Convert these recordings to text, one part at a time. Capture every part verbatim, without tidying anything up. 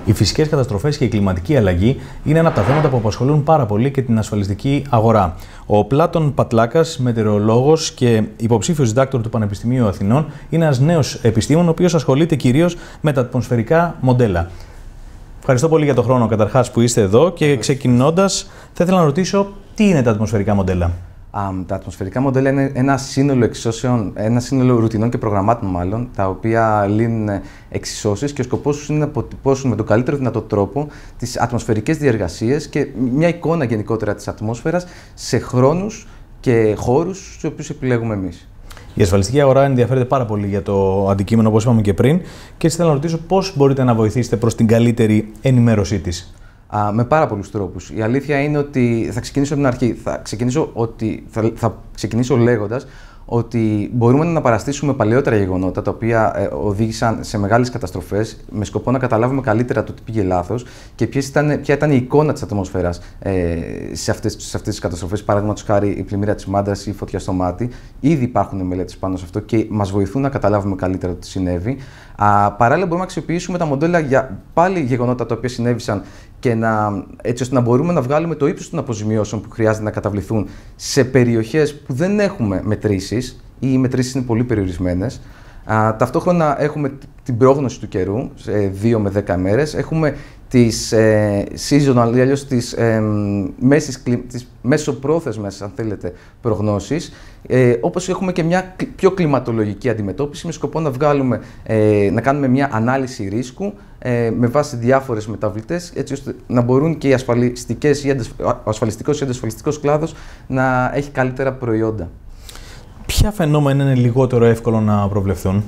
Οι φυσικές καταστροφές και η κλιματική αλλαγή είναι ένα από τα θέματα που απασχολούν πάρα πολύ και την ασφαλιστική αγορά. Ο Πλάτων Πατλάκας, μετεωρολόγος και υποψήφιος διδάκτορ του Πανεπιστημίου Αθηνών, είναι ένας νέος επιστήμον, ο οποίος ασχολείται κυρίως με τα ατμοσφαιρικά μοντέλα. Ευχαριστώ πολύ για τον χρόνο καταρχάς που είστε εδώ και ξεκινώντας, θα ήθελα να ρωτήσω τι είναι τα ατμοσφαιρικά μοντέλα. Um, τα ατμοσφαιρικά μοντέλα είναι ένα σύνολο εξισώσεων, ένα σύνολο ρουτινών και προγραμμάτων μάλλον, τα οποία λύνουν εξισώσεις και ο σκοπός τους είναι να αποτυπώσουν με τον καλύτερο δυνατό τρόπο τις ατμοσφαιρικές διεργασίες και μια εικόνα γενικότερα της ατμόσφαιρας σε χρόνους και χώρους στους οποίους επιλέγουμε εμείς. Η ασφαλιστική αγορά ενδιαφέρεται πάρα πολύ για το αντικείμενο, όπως είπαμε και πριν, και έτσι θέλω να ρωτήσω πώς μπορείτε να βοηθήσετε προς την καλύτερη ενημέρωσή της. Α, με πάρα πολλούς τρόπους. Η αλήθεια είναι ότι θα ξεκινήσω από την αρχή. Θα ξεκινήσω, ότι, θα, θα ξεκινήσω λέγοντας ότι μπορούμε να παραστήσουμε παλαιότερα γεγονότα τα οποία ε, οδήγησαν σε μεγάλες καταστροφές με σκοπό να καταλάβουμε καλύτερα το τι πήγε λάθος και ήταν, ποια ήταν η εικόνα της ατμόσφαιρας ε, σε, αυτές, σε αυτές τις καταστροφές. Παραδείγματος χάρη η πλημμύρα της Μάντρας ή η φωτιά στο μάτι. Ήδη υπάρχουν μελέτες πάνω σε αυτό και μας βοηθούν να καταλάβουμε καλύτερα το τι συνέβη. Α, παράλληλα, μπορούμε να αξιοποιήσουμε τα μοντέλα για πάλι γεγονότα τα οποία συνέβησαν και να, έτσι ώστε να μπορούμε να βγάλουμε το ύπος των αποζημιώσεων που χρειάζεται να καταβληθούν σε περιοχές που δεν έχουμε μετρήσεις ή οι μετρήσεις είναι πολύ περιορισμένες. Α, ταυτόχρονα έχουμε την πρόγνωση του καιρού σε δύο με δέκα μέρες. Έχουμε τις ε, seasonal ή αλλιώς τις, ε, μέσης, τις μεσοπρόθεσμες, αν θέλετε, προγνώσεις. Ε, όπως έχουμε και μια πιο κλιματολογική αντιμετώπιση με σκοπό να, βγάλουμε, ε, να κάνουμε μια ανάλυση ρίσκου ε, με βάση διάφορες μεταβλητές, έτσι ώστε να μπορούν και οι ασφαλιστικές ή ο ασφαλιστικός ή αντασφαλιστικός κλάδος να έχει καλύτερα προϊόντα. Ποια φαινόμενα είναι λιγότερο εύκολο να προβλεφθούν?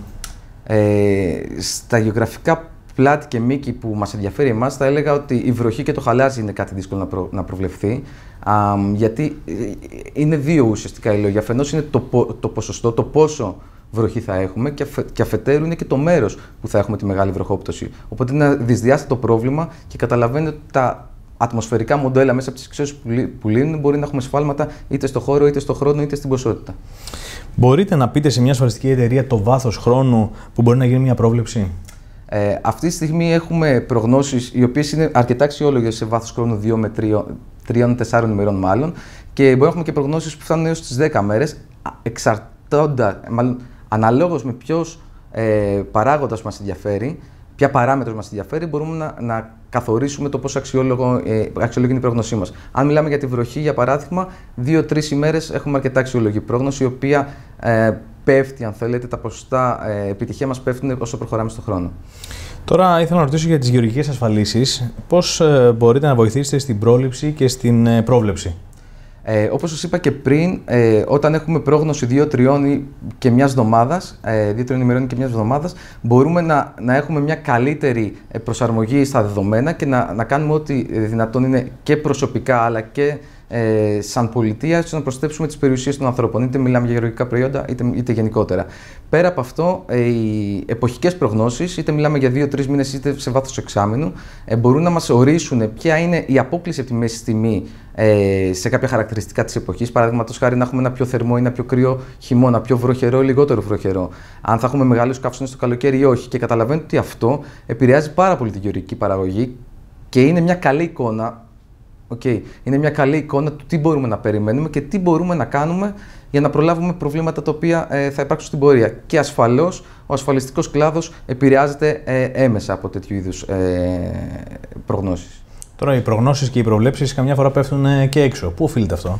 Ε, στα γεωγραφικά πλάτη και μήκη που μας ενδιαφέρει εμάς, θα έλεγα ότι η βροχή και το χαλάζι είναι κάτι δύσκολο να, προ, να προβλεφθεί. Α, γιατί είναι δύο ουσιαστικά οι λόγοι. Αφενός είναι το, το ποσοστό, το πόσο βροχή θα έχουμε και, αφε, και αφετέρου είναι και το μέρος που θα έχουμε τη μεγάλη βροχόπτωση. Οπότε είναι ένα δυσδιάστατο πρόβλημα και καταλαβαίνετε ότι τα ατμοσφαιρικά μοντέλα μέσα από τις εξισώσεις που λύνουν μπορεί να έχουμε σφάλματα είτε στο χώρο, είτε στο χρόνο, είτε στην ποσότητα. Μπορείτε να πείτε σε μια ασφαλιστική εταιρεία το βάθος χρόνου που μπορεί να γίνει μια πρόβλεψη? Ε, αυτή τη στιγμή έχουμε προγνώσεις οι οποίες είναι αρκετά αξιόλογες σε βάθος χρόνου δύο με τρία με τέσσερα ημερών μάλλον και μπορεί να έχουμε και προγνώσεις που φτάνουν έως τις δέκα μέρες, εξαρτώντα, μάλλον αναλόγως με ποιος ε, παράγοντας μας ενδιαφέρει, ποια παράμετρος μας ενδιαφέρει, μπορούμε να, να καθορίσουμε το πόσο αξιόλογο, ε, αξιόλογη είναι η πρόγνωσή μας. Αν μιλάμε για τη βροχή, για παράδειγμα, δύο τρεις ημέρες έχουμε αρκετά αξιόλογη πρόγνωση, η οποία ε, πέφτει, αν θέλετε, τα ποσοστά ε, επιτυχία μας πέφτουν όσο προχωράμε στον χρόνο. Τώρα ήθελα να ρωτήσω για τις γεωργικές ασφαλίσεις. Πώς ε, μπορείτε να βοηθήσετε στην πρόληψη και στην ε, πρόβλεψη? Ε, όπως σας είπα και πριν, ε, όταν έχουμε πρόγνωση δύο τριών και μιας εβδομάδας, ε, δύο τριών ημερών και μιας εβδομάδας, μπορούμε να, να έχουμε μια καλύτερη προσαρμογή στα δεδομένα και να, να κάνουμε ό,τι δυνατόν είναι και προσωπικά αλλά και ε, σαν πολιτεία, ώστε να προστατεύσουμε τις περιουσίες των ανθρώπων. Είτε μιλάμε για γεωργικά προϊόντα, είτε, είτε γενικότερα. Πέρα από αυτό, ε, οι εποχικές προγνώσεις, είτε μιλάμε για δύο τρεις μήνες, είτε σε βάθος εξάμηνου, ε, μπορούν να μας ορίσουν ποια είναι η απόκλιση από τη μέση τιμή ε, σε κάποια χαρακτηριστικά της εποχής. Παραδείγματος χάρη, να έχουμε ένα πιο θερμό ή ένα πιο κρύο χειμώνα, πιο βροχερό ή λιγότερο βροχερό. Αν θα έχουμε μεγάλους καύσονες το καλοκαίρι ή όχι. Και καταλαβαίνετε ότι αυτό επηρεάζει πάρα πολύ την γεωργική παραγωγή και είναι μια καλή εικόνα. Okay. Είναι μια καλή εικόνα του τι μπορούμε να περιμένουμε και τι μπορούμε να κάνουμε για να προλάβουμε προβλήματα τα οποία ε, θα υπάρξουν στην πορεία. Και ασφαλώς ο ασφαλιστικός κλάδος επηρεάζεται ε, έμεσα από τέτοιου είδους ε, προγνώσεις. Τώρα, οι προγνώσεις και οι προβλέψεις καμιά φορά πέφτουν ε, και έξω. Πού οφείλεται αυτό?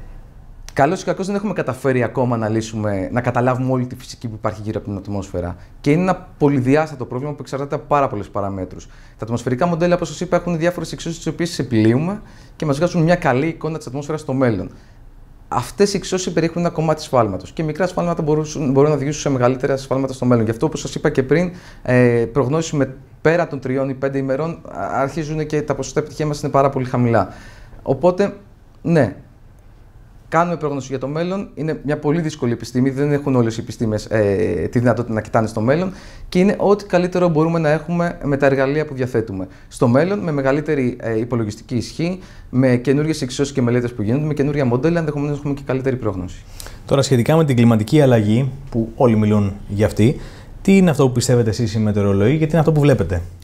Καλώς ή κακώς δεν έχουμε καταφέρει ακόμα να λύσουμε, να καταλάβουμε όλη τη φυσική που υπάρχει γύρω από την ατμόσφαιρα. Και είναι ένα πολυδιάστατο πρόβλημα που εξαρτάται από πάρα πολλές παραμέτρους. Τα ατμοσφαιρικά μοντέλα, όπως σας είπα, έχουν διάφορες εξισώσεις τις οποίες επιλύουμε και μας βγάζουν μια καλή εικόνα της ατμόσφαιρας στο μέλλον. Αυτές οι εξισώσεις περιέχουν ένα κομμάτι σφάλματος και μικρά σφάλματα μπορούν, μπορούν να οδηγήσουν σε μεγαλύτερα σφάλματα στο μέλλον. Γι' αυτό, όπως σας είπα και πριν, ε, προγνώσεις με πέρα των τριών ή πέντε ημερών αρχίζουν και τα ποσοστά επιτυχία μας είναι πάρα πολύ χαμηλά. Οπότε, ναι. Κάνουμε πρόγνωση για το μέλλον. Είναι μια πολύ δύσκολη επιστήμη. Δεν έχουν όλες οι επιστήμες ε, τη δυνατότητα να κοιτάνε στο μέλλον και είναι ό,τι καλύτερο μπορούμε να έχουμε με τα εργαλεία που διαθέτουμε. Στο μέλλον, με μεγαλύτερη ε, υπολογιστική ισχύ, με καινούριες εξισώσεις και μελέτες που γίνονται, με καινούρια μοντέλα, ενδεχομένως έχουμε και καλύτερη πρόγνωση. Τώρα, σχετικά με την κλιματική αλλαγή, που όλοι μιλούν για αυτή, τι είναι αυτό που πιστεύετε εσείς οι μετεωρολόγοι και τι είναι αυτό που βλέπετε?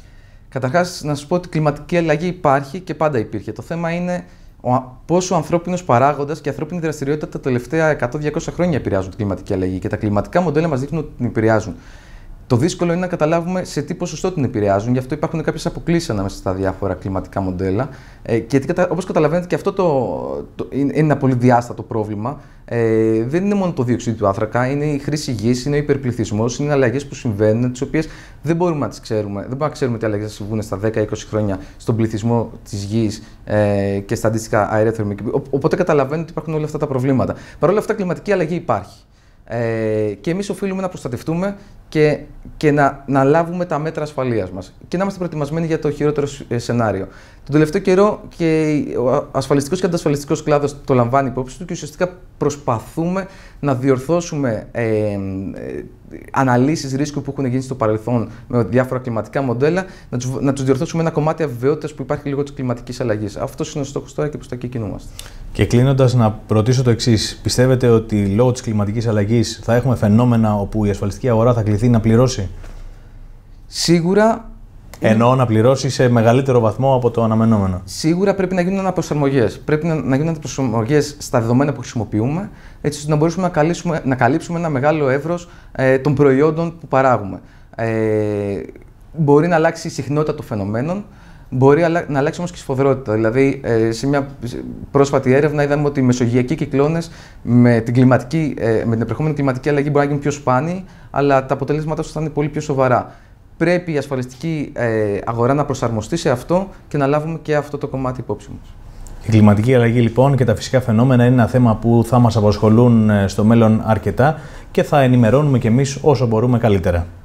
Καταρχάς, να σας πω ότι η κλιματική αλλαγή υπάρχει και πάντα υπήρχε. Το θέμα είναι πόσο ο ανθρώπινος παράγοντας και η ανθρώπινη δραστηριότητα τα τελευταία εκατό με διακόσια χρόνια επηρεάζουν την κλιματική αλλαγή. Και τα κλιματικά μοντέλα μας δείχνουν ότι την επηρεάζουν. Το δύσκολο είναι να καταλάβουμε σε τι ποσοστό την επηρεάζουν, γι' αυτό υπάρχουν κάποιες αποκλίσεις ανάμεσα στα διάφορα κλιματικά μοντέλα. Ε, και όπως καταλαβαίνετε, και αυτό το, το, είναι ένα πολύ διάστατο πρόβλημα. Ε, δεν είναι μόνο το διοξείδιο του άνθρακα, είναι η χρήση γης, είναι ο υπερπληθυσμός, είναι αλλαγές που συμβαίνουν, τις οποίες δεν μπορούμε να τις ξέρουμε. Δεν μπορούμε να ξέρουμε τι αλλαγές θα συμβούν στα δέκα με είκοσι χρόνια στον πληθυσμό της γης ε, και στα αντίστοιχα αέρια θερμική. Οπότε καταλαβαίνετε ότι υπάρχουν όλα αυτά τα προβλήματα. Παρ' όλα αυτά, κλιματική αλλαγή υπάρχει. Ε, και εμείς οφείλουμε να προστατευτούμε και, και να, να λάβουμε τα μέτρα ασφαλείας μας και να είμαστε προετοιμασμένοι για το χειρότερο σενάριο. Τον τελευταίο καιρό και ο ασφαλιστικός και αντασφαλιστικός κλάδος το λαμβάνει υπόψη του και ουσιαστικά προσπαθούμε να διορθώσουμε ε, ε, αναλύσεις ρίσκου που έχουν γίνει στο παρελθόν με διάφορα κλιματικά μοντέλα, να τους, να τους διορθώσουμε ένα κομμάτι αβεβαιότητας που υπάρχει λόγω της κλιματικής αλλαγής. Αυτός είναι ο στόχος τώρα και προς τα εκεί κινούμαστε. Και κλείνοντας, να ρωτήσω το εξής. Πιστεύετε ότι λόγω της κλιματικής αλλαγής θα έχουμε φαινόμενα όπου η ασφαλιστική αγορά θα κληθεί να πληρώσει? Σίγουρα. Εννοώ να πληρώσει σε μεγαλύτερο βαθμό από το αναμενόμενο. Σίγουρα πρέπει να γίνουν αναπροσαρμογές. Πρέπει να, να γίνουν αναπροσαρμογές στα δεδομένα που χρησιμοποιούμε, έτσι ώστε να μπορέσουμε να καλύψουμε, να καλύψουμε ένα μεγάλο εύρος ε, των προϊόντων που παράγουμε. Ε, μπορεί να αλλάξει η συχνότητα των φαινομένων, μπορεί να αλλάξει όμως και η σφοδρότητα. Δηλαδή, ε, σε μια πρόσφατη έρευνα είδαμε ότι οι μεσογειακοί κυκλώνες με την, κλιματική, ε, με την επερχόμενη κλιματική αλλαγή μπορεί να γίνουν πιο σπάνιοι, αλλά τα αποτελέσματά τους θα είναι πολύ πιο σοβαρά. Πρέπει η ασφαλιστική ε, αγορά να προσαρμοστεί σε αυτό και να λάβουμε και αυτό το κομμάτι υπόψη μας. Η κλιματική αλλαγή λοιπόν και τα φυσικά φαινόμενα είναι ένα θέμα που θα μας απασχολούν στο μέλλον αρκετά και θα ενημερώνουμε κι εμείς όσο μπορούμε καλύτερα.